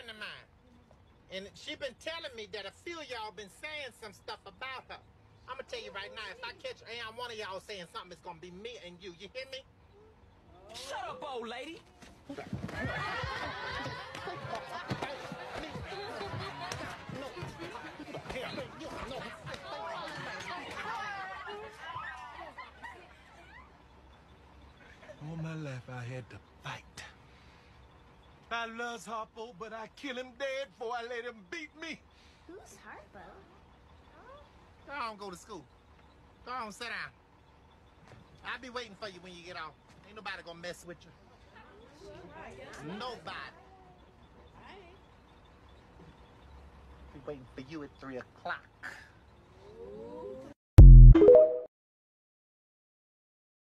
friend of mine. And she been telling me that a few of y'all been saying some stuff about her. I'm gonna tell you right now, if I catch one of y'all saying something, it's gonna be me and you. You hear me? Shut up, old lady! All my life I had to fight. I loves Harpo, but I kill him dead before I let him beat me. Who's Harpo? Go on, go to school. Go on, sit down. I'll be waiting for you when you get off. Ain't nobody gonna mess with you. Nobody. Be waiting for you at 3 o'clock.